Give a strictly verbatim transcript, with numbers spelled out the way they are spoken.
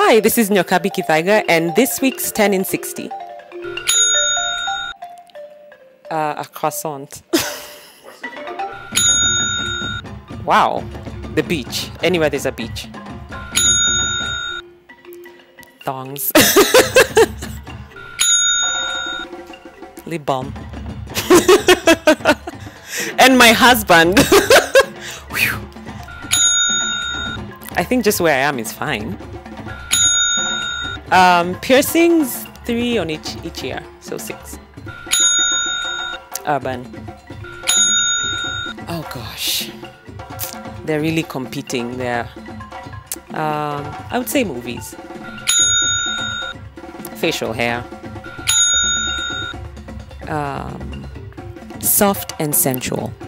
Hi, this is Nyokabi Gethaiga, and this week's ten in sixty. Uh, a croissant. Wow, the beach. Anywhere there's a beach. Thongs. Lip balm. And my husband. I think just where I am is fine. Um, piercings, three on each each ear, so six. Urban. Oh gosh, they're really competing there. Um, I would say movies. Facial hair. Um, soft and sensual.